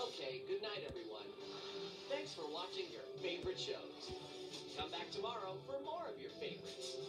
Okay, good night, everyone. Thanks for watching your favorite shows. Come back tomorrow for more of your favorites.